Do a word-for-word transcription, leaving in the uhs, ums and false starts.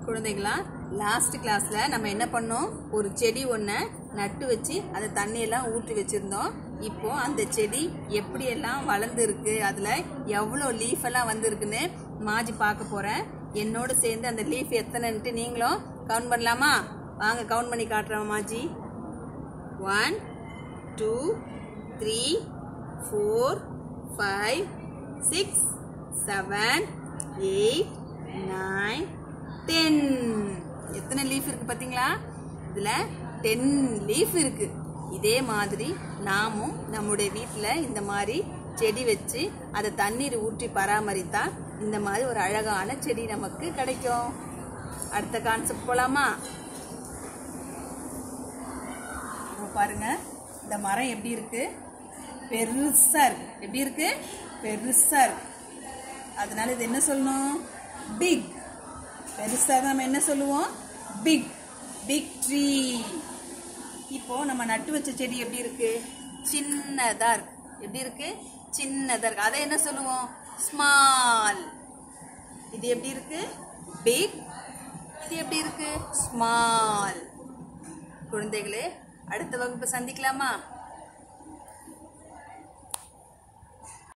குழந்தைகளா, லாஸ்ட் கிளாஸ்ல நம்ம என்ன பண்ணோம், ஒரு செடி ஒன்றை நட்டு வச்சு அதை தண்ணியெல்லாம் ஊற்றி வச்சுருந்தோம். இப்போ அந்த செடி எப்படியெல்லாம் வளர்ந்துருக்கு, அதில் எவ்வளோ லீஃப் எல்லாம் வந்திருக்குன்னு மாஜி பார்க்க போகிறேன். என்னோடு சேர்ந்து அந்த லீஃப் எத்தனைன்ட்டு நீங்களும் கவுண்ட் பண்ணலாமா? வாங்க கவுண்ட் பண்ணி காட்டுறோம் மாஜி. One two three four five six seven eight nine ten. எத்தனை லீஃப் இருக்கு பார்த்தீங்களா? இதில் டென் லீஃப் இருக்கு. இதே மாதிரி நாமும் நம்முடைய வீட்டில் இந்த மாதிரி செடி வச்சு அதை தண்ணீர் ஊற்றி பராமரித்தா இந்த மாதிரி ஒரு அழகான செடி நமக்கு கிடைக்கும். அடுத்த கான்செப்ட் போலாமா? பாருங்க, இந்த மரம் எப்படி இருக்கு, பெருசா இருக்கு. எப்படி இருக்கு? பெருசா இருக்கு. அதனால இது என்ன சொல்லணும்? பிக். பெருசா நம்ம என்ன சொல்லுவோம்? பிக். Big tree. இப்போ நம்ம நட்டு வச்ச செடி எப்படி இருக்கு? சின்னதா இருக்கு. எப்படி இருக்கு? சின்னதா இருக்கு. அதை என்ன சொல்லுவோம்? ஸ்மால். இது எப்படி இருக்கு? பிக். இது எப்படி இருக்கு? ஸ்மால். குழந்தைகளே, அடுத்த வகுப்பு சந்திக்கலாமா?